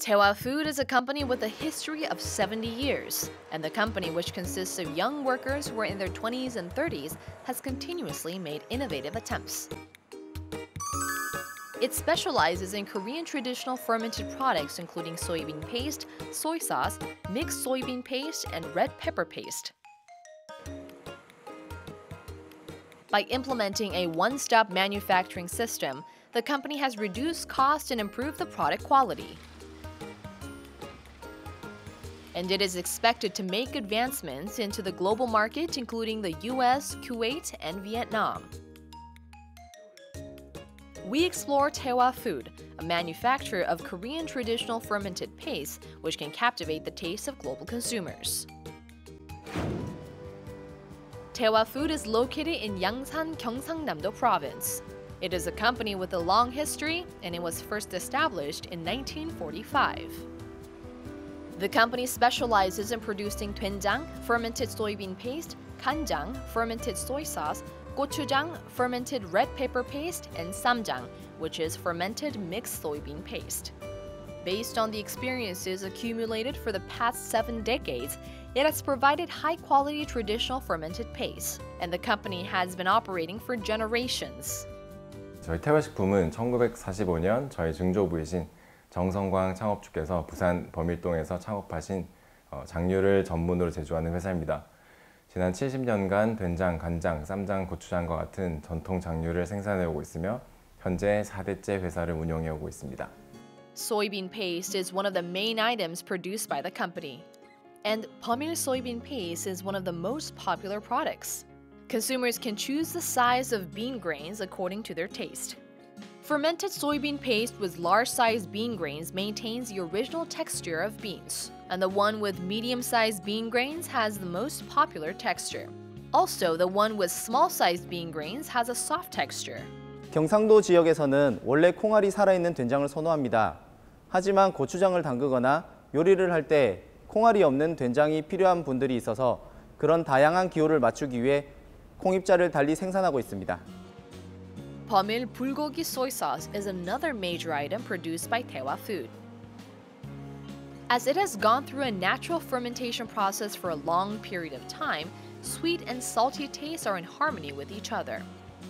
Tewa Food is a company with a history of 70 years, and the company, which consists of young workers who are in their 20s and 30s, has continuously made innovative attempts. It specializes in Korean traditional fermented products including soybean paste, soy sauce, mixed soybean paste, and red pepper paste. By implementing a one-stop manufacturing system, the company has reduced cost and improved the product quality. And it is expected to make advancements into the global market, including the US, Kuwait, and Vietnam. We explore Tewa Food, a manufacturer of Korean traditional fermented paste, which can captivate the taste of global consumers. Tewa Food is located in Yangsan, Gyeongsangnam-do Province. It is a company with a long history, and it was first established in 1945. The company specializes in producing doenjang, fermented soybean paste, kanjang, fermented soy sauce, gochujang, fermented red pepper paste, and samjang, which is fermented mixed soybean paste. Based on the experiences accumulated for the past 7 decades, it has provided high-quality traditional fermented paste, and the company has been operating for generations. 저희 태화식품은 1945년 저희 증조부이신 정성광 창업주께서 부산 범일동에서 창업하신 장류를 전문으로 제조하는 회사입니다. 지난 70년간 된장, 간장, 쌈장, 고추장과 같은 전통 장류를 생산해오고 있으며 현재 4대째 회사를 운영해오고 있습니다. Soybean paste is one of the main items produced by the company. And Pamil soybean paste is one of the most popular products. Consumers can choose the size of bean grains according to their taste. Fermented soybean paste with large-sized bean grains maintains the original texture of beans, and the one with medium-sized bean grains has the most popular texture. Also, the one with small-sized bean grains has a soft texture. 경상도 지역에서는 원래 콩알이 살아있는 된장을 선호합니다. 하지만 고추장을 담그거나 요리를 할 때 콩알이 없는 된장이 필요한 분들이 있어서 그런 다양한 기호를 맞추기 위해 콩입자를 달리 생산하고 있습니다. Pamil bulgogi soy sauce is another major item produced by Tewa Food. As it has gone through a natural fermentation process for a long period of time, sweet and salty tastes are in harmony with each other.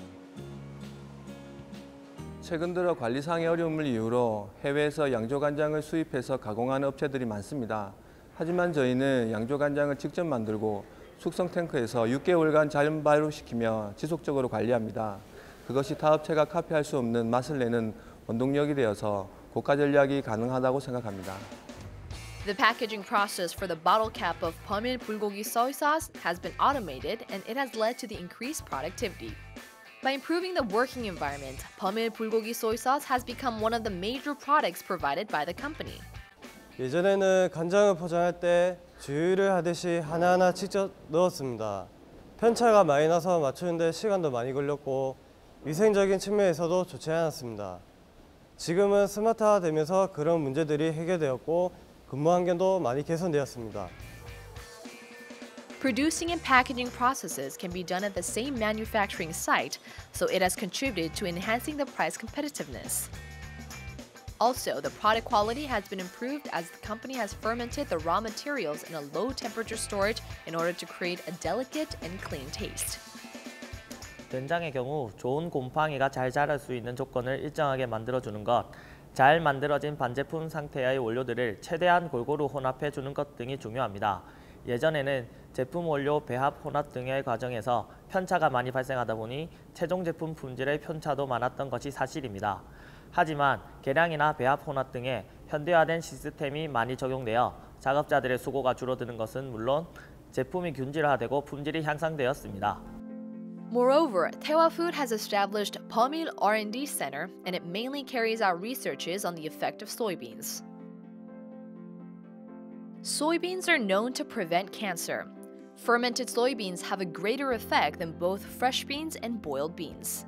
최근 들어 관리상의 어려움을 이유로 해외에서 양조간장을 수입해서 가공하는 업체들이 많습니다. 하지만 저희는 양조간장을 직접 만들고 숙성 탱크에서 6개월간 자연 발효시키며 지속적으로 관리합니다. 그것이 타 업체가 카피할 수 없는 맛을 내는 원동력이 되어서 고가 전략이 가능하다고 생각합니다. The packaging process for the bottle cap of Pamil bulgogi soy sauce has been automated, and it has led to the increased productivity. By improving the working environment, Pamil bulgogi soy sauce has become one of the major products provided by the company. 예전에는 간장을 포장할 때 주유를 하듯이 하나하나 직접 넣었습니다. 편차가 많이 나서 맞추는데 시간도 많이 걸렸고 위생적인 측면에서도 좋지 않았습니다. 지금은 스마트화되면서 그런 문제들이 해결되었고 근무 환경도 많이 개선되었습니다. Producing and packaging processes can be done at the same manufacturing site, so it has contributed to enhancing the price competitiveness. Also, the product quality has been improved as the company has fermented the raw materials in a low-temperature storage in order to create a delicate and clean taste. 된장의 경우 좋은 곰팡이가 잘 자랄 수 있는 조건을 일정하게 만들어주는 것, 잘 만들어진 반제품 상태의 원료들을 최대한 골고루 혼합해 주는 것 등이 중요합니다. 예전에는 제품 원료 배합 혼합 등의 과정에서 편차가 많이 발생하다 보니 최종 제품 품질의 편차도 많았던 것이 사실입니다. 하지만 계량이나 배합 혼합 등의 현대화된 시스템이 많이 적용되어 작업자들의 수고가 줄어드는 것은 물론 제품이 균질화되고 품질이 향상되었습니다. Moreover, Tewa Food has established Pamil R&D Center, and it mainly carries out researches on the effect of soybeans. Soybeans are known to prevent cancer. Fermented soybeans have a greater effect than both fresh beans and boiled beans.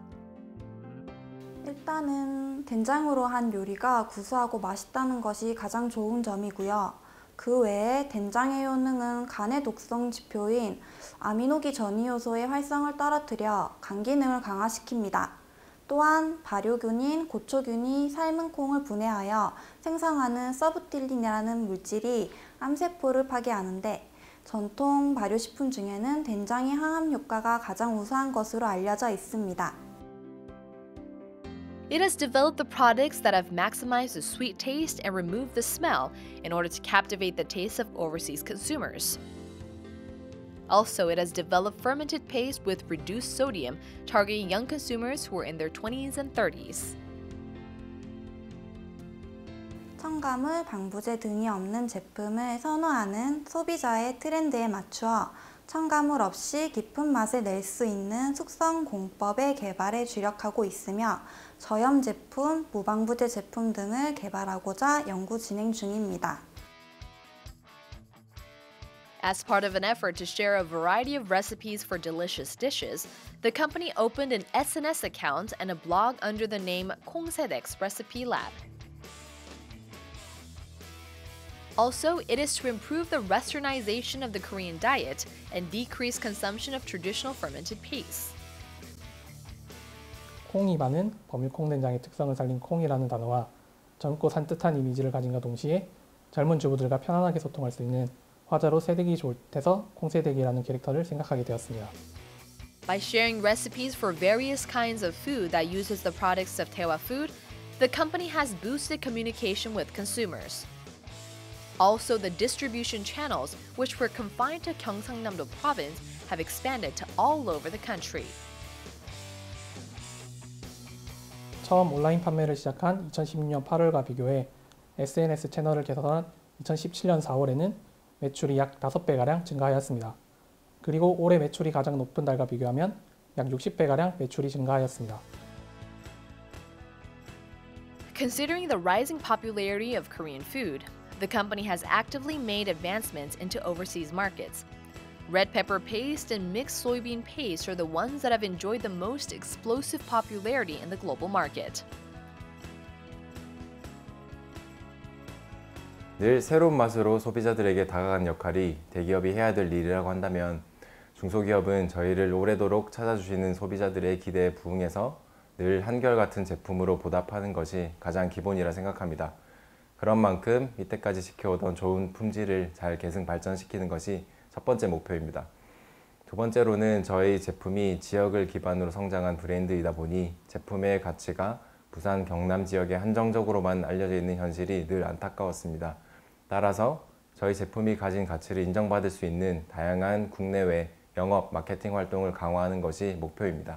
일단은 된장으로 한 요리가 구수하고 맛있다는 것이 가장 좋은 점이고요. 그 외에 된장의 효능은 간의 독성 지표인 아미노기 전이효소의 활성을 떨어뜨려 간 기능을 강화시킵니다. 또한 발효균인 고초균이 삶은 콩을 분해하여 생성하는 서부틸린이라는 물질이 암세포를 파괴하는데 전통 발효식품 중에는 된장의 항암 효과가 가장 우수한 것으로 알려져 있습니다. It has developed the products that have maximized the sweet taste and removed the smell in order to captivate the taste of overseas consumers. Also, it has developed fermented paste with reduced sodium, targeting young consumers who are in their 20s and 30s. 첨가물, 방부제 등이 없는 제품을 선호하는 소비자의 트렌드에 맞추어 첨가물 없이 깊은 맛을 낼 수 있는 숙성 공법의 개발에 주력하고 있으며 저염 제품, 무방부제 제품 등을 개발하고자 연구 진행 중입니다. As part of an effort to share a variety of recipes for delicious dishes, the company opened an SNS account and a blog under the name Kongsedek's Recipe Lab. Also, it is to improve the westernization of the Korean diet and decrease consumption of traditional fermented paste. 콩이 많은 버뮤 콩된장의 특성을 살린 콩이라는 단어와 젊고 산뜻한 이미지를 가진과 동시에 젊은 주부들과 편안하게 소통할 수 있는 화자로 세대기 좋대서 콩세대기라는 캐릭터를 생각하게 되었습니다. By sharing recipes for various kinds of food that uses the products of Daewha Food, the company has boosted communication with consumers. Also, the distribution channels, which were confined to Gyeongsangnam-do province, have expanded to all over the country. 처음 온라인 판매를 시작한 2016년 8월과 비교해 SNS 채널을 개설한 2017년 4월에는 매출이 약 5배가량 증가하였습니다. 그리고 올해 매출이 가장 높은 달과 비교하면 약 60배가량 매출이 증가하였습니다. Considering the rising popularity of Korean food, the company has actively made advancements into overseas markets. Red pepper paste and mixed soybean paste are the ones that have enjoyed the most explosive popularity in the global market. 늘 새로운 맛으로 소비자들에게 다가가는 역할이 대기업이 해야 될 일이라고 한다면 중소기업은 저희를 오래도록 찾아주시는 소비자들의 기대에 부응해서 늘 한결같은 제품으로 보답하는 것이 가장 기본이라 생각합니다. 그런 만큼 이때까지 지켜오던 좋은 품질을 잘 계승 발전시키는 것이 첫 번째 목표입니다. 두 번째로는 저희 제품이 지역을 기반으로 성장한 브랜드이다 보니 제품의 가치가 부산 경남 지역에 한정적으로만 알려져 있는 현실이 늘 안타까웠습니다. 따라서 저희 제품이 가진 가치를 인정받을 수 있는 다양한 국내외 영업, 마케팅 활동을 강화하는 것이 목표입니다.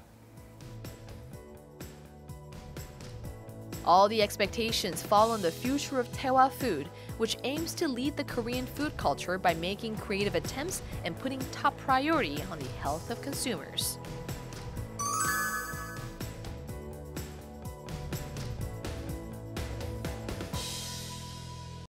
All the expectations fall on the future of Daewha Food, which aims to lead the Korean food culture by making creative attempts and putting top priority on the health of consumers.